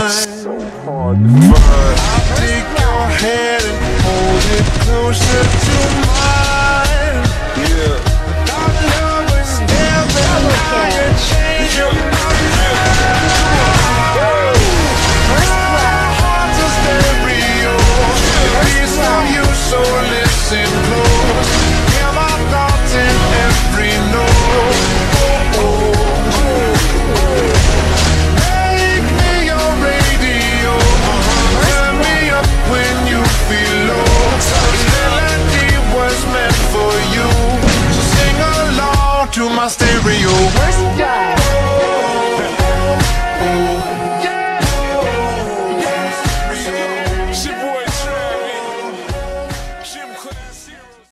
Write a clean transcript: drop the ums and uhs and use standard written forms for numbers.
so hard to find. Take your hand and hold it closer